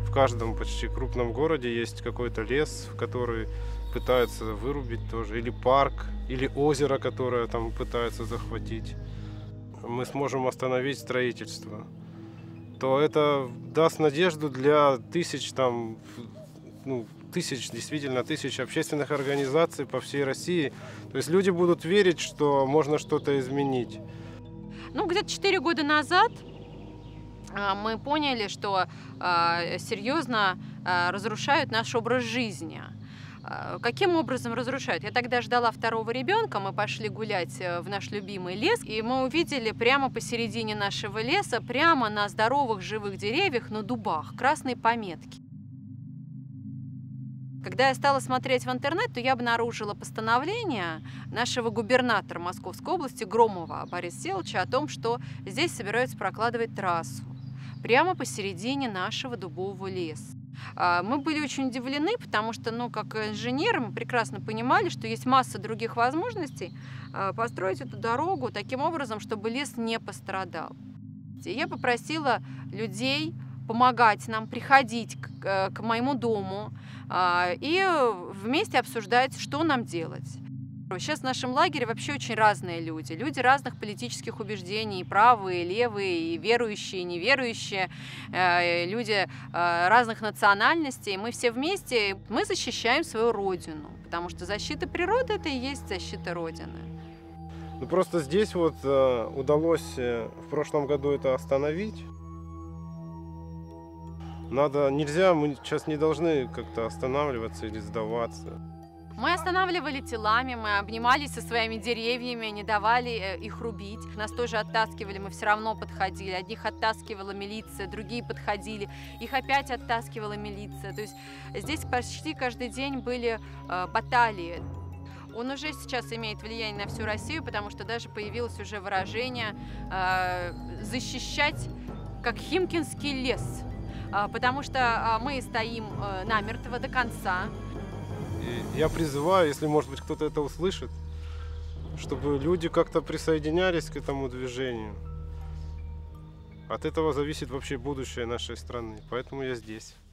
В каждом почти крупном городе есть какой-то лес, который пытаются вырубить тоже, или парк, или озеро, которое там пытаются захватить. Мы сможем остановить строительство. То это даст надежду для тысяч действительно тысяч общественных организаций по всей России. То есть люди будут верить, что можно что-то изменить. Ну, где-то 4 года назад мы поняли, что серьезно разрушают наш образ жизни. Каким образом разрушают? Я тогда ждала второго ребенка, мы пошли гулять в наш любимый лес, и мы увидели прямо посередине нашего леса, прямо на здоровых живых деревьях, на дубах, красные пометки. Когда я стала смотреть в интернет, то я обнаружила постановление нашего губернатора Московской области Громова Бориса Всеволодовича о том, что здесь собираются прокладывать трассу прямо посередине нашего дубового леса. Мы были очень удивлены, потому что, как инженеры, мы прекрасно понимали, что есть масса других возможностей построить эту дорогу таким образом, чтобы лес не пострадал. Я попросила людей помогать нам, приходить к моему дому и вместе обсуждать, что нам делать. Сейчас в нашем лагере вообще очень разные люди. Люди разных политических убеждений, правые, левые, и верующие, и неверующие, люди разных национальностей. Мы все вместе, мы защищаем свою родину, потому что защита природы – это и есть защита Родины. Ну, просто здесь удалось в прошлом году это остановить. Мы сейчас не должны как-то останавливаться или сдаваться. Мы останавливали телами, мы обнимались со своими деревьями, не давали их рубить. Нас тоже оттаскивали, мы все равно подходили. Одних оттаскивала милиция, другие подходили, их опять оттаскивала милиция. То есть здесь почти каждый день были баталии. Он уже сейчас имеет влияние на всю Россию, потому что даже появилось уже выражение «защищать как Химкинский лес». Потому что мы стоим намертво до конца. И я призываю, если, может быть, кто-то это услышит, чтобы люди как-то присоединялись к этому движению. От этого зависит вообще будущее нашей страны, поэтому я здесь.